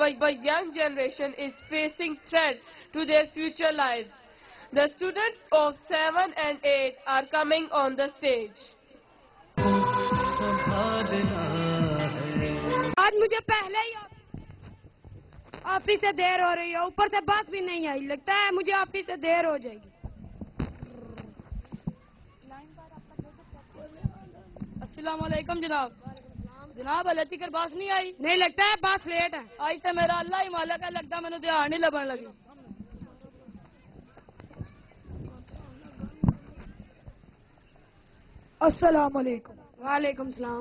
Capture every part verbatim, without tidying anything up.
our young generation is facing threat to their future lives. The students of seven and eight are coming on the stage. آج مجھے پہلے ہی office سے دیر ہو رہی ہے، اوپر سے بس بھی نہیں آئی، لگتا ہے مجھے آفس سے دیر ہو جائے گی. السلام علیکم جناب. جناب ہلے تک بس نہیں آئی؟ نہیں، لگتا ہے بس لیٹ ہے. آج تو میرا اللہ ہی مالک ہے، لگتا مجھے دھیان نہیں لبن لگی. السلام علیکم. وعلیکم السلام.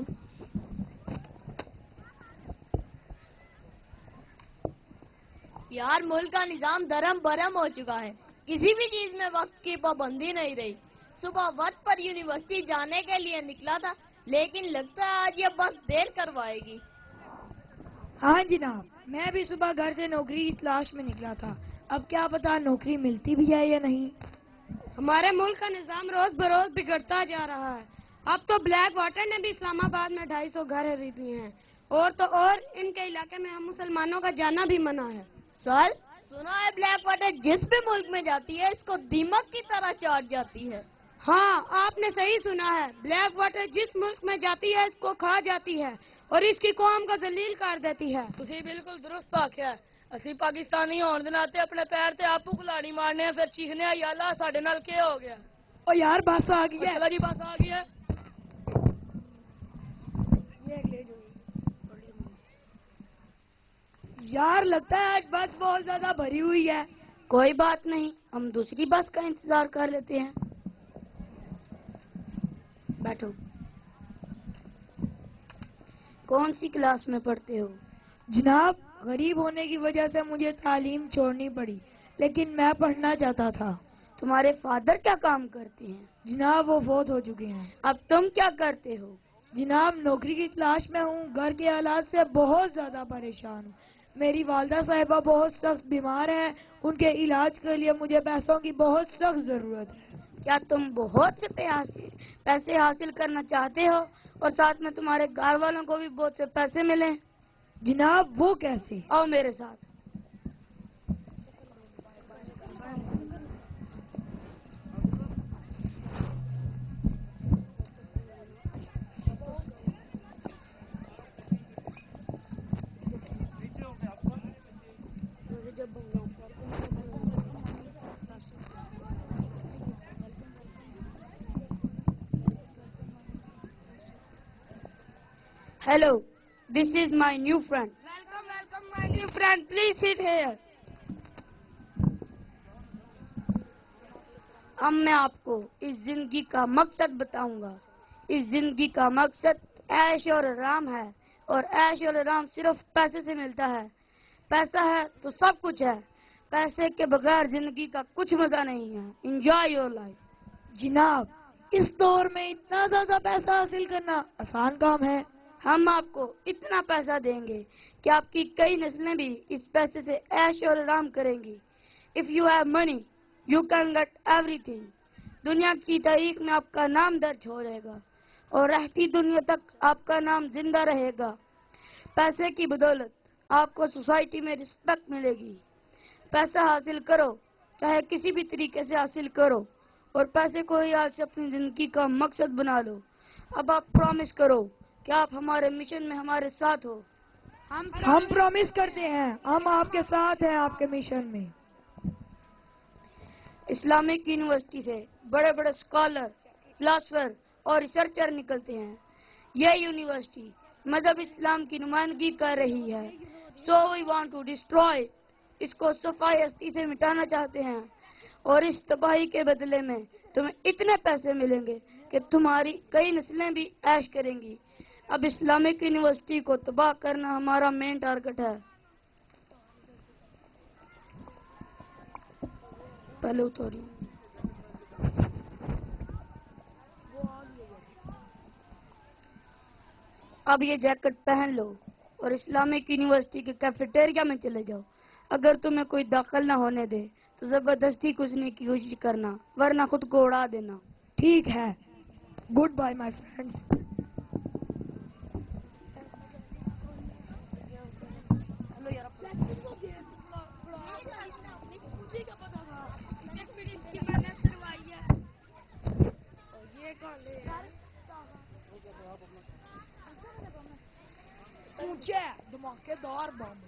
یار ملک کا نظام درم برم ہو چکا ہے، کسی بھی چیز میں وقت کی پابندی نہیں رہی. صبح وقت پر یونیورسٹی جانے کے لیے نکلا تھا، لیکن لگتا ہے آج یہ بس دیر کروائے گی. ہاں جناب، میں بھی صبح گھر سے نوکری کی تلاش میں نکلا تھا، اب کیا پتا نوکری ملتی بھی ہے یا نہیں. ہمارے ملک کا نظام روز بروز بگڑتا جا رہا ہے. اب تو بلیک واٹر نے بھی اسلام آباد میں ڈھائی سو گھر خرید لیے ہیں، اور تو اور ان کے علاقے میں ہم مسلمانوں کا جانا بھی منع ہے. سر سنا ہے بلیک واٹر جس بھی ملک میں جاتی ہے اس کو دیمک کی طرح چاٹ جاتی ہے. ہاں، آپ نے صحیح سنا ہے، بلیک واٹر جس ملک میں جاتی ہے اس کو کھا جاتی ہے اور اس کی قوم کو ذلیل کر دیتی ہے. تسی بالکل درست آکھیا ہے. اسی پاکستانی ہون دے ناتے اپنے پیر تے آپو کلاڑی مارنے ہیں، پھر چیخنے ہیں یا اللہ ساڈے نال کیا ہو گیا. او یار بس آ گئی ہے. چلو جی بس آ گئی ہے. یار لگتا ہے آج بس بہت زیادہ بھری ہوئی ہے. کوئی بات نہیں، ہم دوسری بس کا انتظار کر لیتے ہیں. بیٹھو. کون سی کلاس میں پڑھتے ہو؟ جناب، غریب ہونے کی وجہ سے مجھے تعلیم چھوڑنی پڑی، لیکن میں پڑھنا چاہتا تھا. تمہارے فادر کیا کام کرتے ہیں؟ جناب وہ فوت ہو چکے ہیں. اب تم کیا کرتے ہو؟ جناب نوکری کی تلاش میں ہوں، گھر کے حالات سے بہت زیادہ پریشان ہوں. میری والدہ صاحبہ بہت سخت بیمار ہیں، ان کے علاج کے لیے مجھے پیسوں کی بہت سخت ضرورت ہے. کیا تم بہت سے پیسے حاصل کرنا چاہتے ہو اور ساتھ میں تمہارے گھر والوں کو بھی بہت سے پیسے ملیں؟ جناب وہ کیسے؟ آؤ میرے ساتھ. Hello, this is my new friend. Welcome, welcome my new friend. Please sit here. اب میں آپ کو اس زندگی کا مقصد بتاؤں گا. اس زندگی کا مقصد عیش اور آرام ہے، اور عیش اور آرام صرف پیسے سے ملتا ہے. پیسہ ہے تو سب کچھ ہے، پیسے کے بغیر زندگی کا کچھ مزہ نہیں ہے. Enjoy your life. جناب اس دور میں اتنا زیادہ پیسہ حاصل کرنا آسان کام ہے. ہم آپ کو اتنا پیسہ دیں گے کہ آپ کی کئی نسلیں بھی اس پیسے سے عیش اور آرام کریں گی. If you have money, you can get everything. دنیا کی تاریخ میں آپ کا نام درج ہو جائے گا اور رہتی دنیا تک آپ کا نام زندہ رہے گا. پیسے کی بدولت آپ کو سوسائٹی میں رسپیکٹ ملے گی. پیسہ حاصل کرو، چاہے کسی بھی طریقے سے حاصل کرو، اور پیسے کو ہی آج سے اپنی زندگی کا مقصد بنا لو. اب آپ پرومس کرو کہ آپ ہمارے مشن میں ہمارے ساتھ ہو. ہم پرومس کرتے ہیں ہم آپ کے ساتھ ہیں آپ کے مشن میں. اسلامک یونیورسٹی سے بڑے بڑے اسکالر، فلاسفر اور ریسرچر نکلتے ہیں. یہ یونیورسٹی مذہب اسلام کی نمائندگی کر رہی ہے. So we want to destroy. اس کو صفائی ہستی سے مٹانا چاہتے ہیں، اور اس تباہی کے بدلے میں تمہیں اتنے پیسے ملیں گے کہ تمہاری کئی نسلیں بھی عیش کریں گی. اب اسلامک یونیورسٹی کو تباہ کرنا ہمارا مین ٹارگٹ ہے. پہلے اتوری. اب یہ جیکٹ پہن لو اور اسلامک یونیورسٹی کے کیفیٹیریا میں چلے جاؤ. اگر تمہیں کوئی داخل نہ ہونے دے تو زبردستی گھسنے کی کوشش کرنا، ورنہ خود کو اڑا دینا. ٹھیک ہے. Good bye my friends. धमाकेदार बम।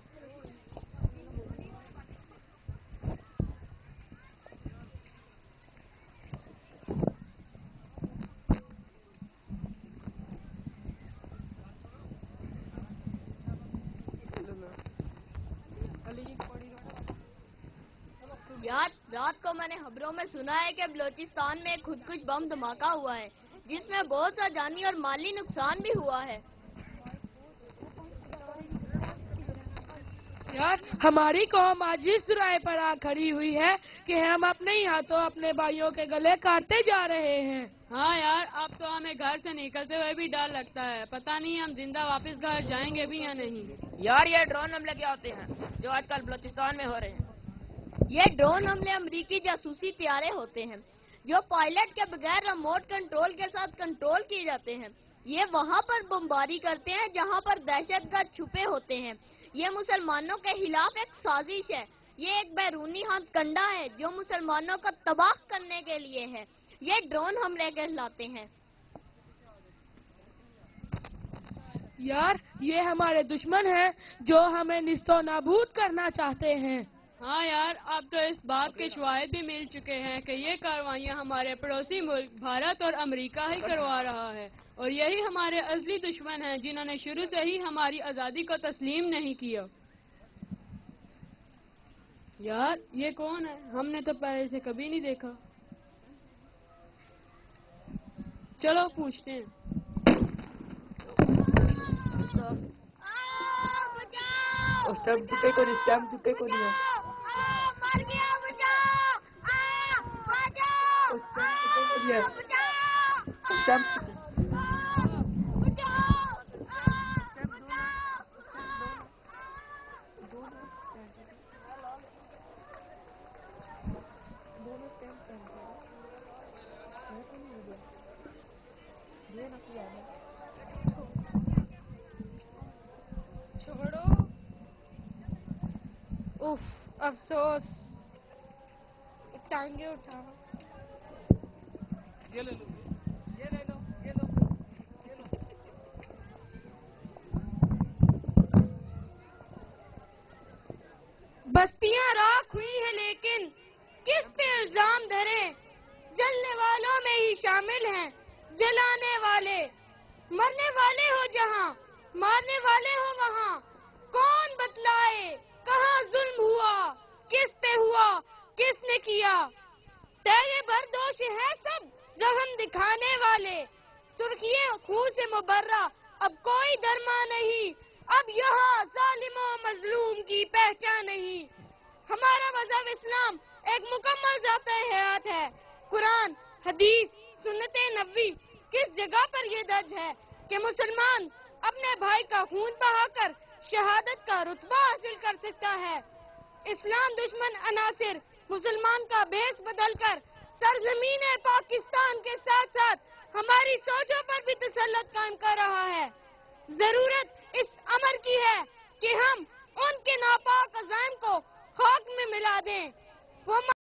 यार रात को मैंने खबरों में सुना है कि बलोचिस्तान में एक खुदकुश बम धमाका हुआ है जिसमें बहुत सा जानी और माली नुकसान भी हुआ है। यार हमारी कौम आज इस दुराए पर आ खड़ी हुई है कि हम अपने ही हाथों अपने भाइयों के गले काटते जा रहे हैं। हाँ यार, अब तो हमें घर से निकलते हुए भी डर लगता है, पता नहीं हम जिंदा वापस घर जाएंगे भी या नहीं। यार ये ड्रोन हमले क्या होते हैं जो आजकल बलूचिस्तान में हो रहे हैं? ये ड्रोन हमले अमरीकी जासूसी तैयारे होते हैं जो पायलट के बगैर रिमोट कंट्रोल के साथ कंट्रोल किए जाते हैं। ये वहाँ पर बमबारी करते हैं जहाँ पर दहशतगर्द छुपे होते हैं। ये मुसलमानों के खिलाफ एक साजिश है। ये एक बैरूनी हथकंडा है जो मुसलमानों को तबाह करने के लिए है। ये ड्रोन हमले कहलाते हैं। यार ये हमारे दुश्मन हैं जो हमें निस्तो नाबूद करना चाहते हैं। हाँ यार, अब तो इस बात के शवाहिद भी मिल चुके हैं कि ये कार्रवाइयाँ हमारे पड़ोसी मुल्क भारत और अमेरिका ही करवा रहा है और यही हमारे असली दुश्मन हैं जिन्होंने शुरू से ही हमारी आज़ादी को तस्लीम नहीं किया। यार ये कौन है? हमने तो पहले से कभी नहीं देखा। चलो पूछते हैं। स्टैम्प चुके को नहीं, स्टैम्प चुके को नहीं है। मर गया, बचाओ! बचाओ! स्टैम्प चुके। छोड़ो। उफ, अफसोस। टांगे उठाओ। ये ले लो, ये ले लो, ये लो, ये लो। बस्तियां राख हुई है लेकिन किस पे इल्जाम धरे? जलने वालों में ही शामिल हैं जलाने वाले। मरने वाले हो जहां, मारने वाले हो वहां। कौन बतलाए कहां जुल्म हुआ, किस पे हुआ, किसने किया? तेरे बर्दोश है सब रहम दिखाने वाले। सुर्खिए खून से मुबर्रा अब कोई दरमा नहीं। अब यहाँ जालिमों मजलूम की पहचान नहीं। हमारा मजहब इस्लाम एक मुकम्मल ज़ात हयात है। कुरान, हदीस, सुन्नत नबवी किस जगह पर ये दर्ज है कि मुसलमान अपने भाई का खून बहाकर शहादत का रुतबा हासिल कर सकता है। इस्लाम दुश्मन अनासिर मुसलमान का भेष बदलकर सरजमीन पाकिस्तान के साथ साथ हमारी सोचों पर भी तसल्लुत कायम कर रहा है। जरूरत इस अमर की है कि हम उनके नापाक अज़ाइम को खाक में मिला दें। वो